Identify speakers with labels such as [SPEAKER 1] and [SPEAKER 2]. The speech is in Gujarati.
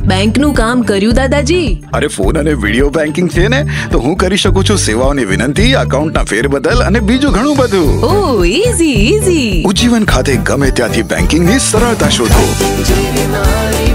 [SPEAKER 1] બેંકનું કામ કર્યું દાદાજી?
[SPEAKER 2] અરે ફોન અને વિડિયો બેન્કિંગ છે ને, તો હું કરી શકું છું સેવાઓની વિનંતી, એકાઉન્ટના ફેરબદલ અને બીજું ઘણું બધું.
[SPEAKER 1] ઓહ, ઈઝી ઈઝી.
[SPEAKER 2] ઉજ્જીવન ખાતે ગમે ત્યાંથી બેન્કિંગની સરળતા શોધો.